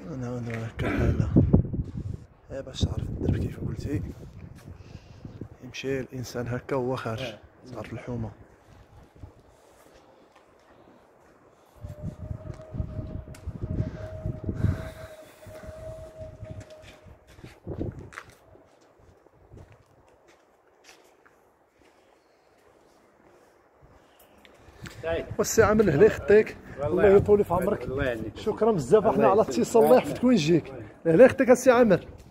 انا هكا بحال باش تعرف الدرب كيف قلتي، يمشي الانسان هكا وهو خارج تعرف الحومه. والسي عامر الله يخطيك، الله يطول في عمرك، شكرا بزاف احنا على الاتصال، الله يحفظك وين نجيك. الله يخطيك السي عامر.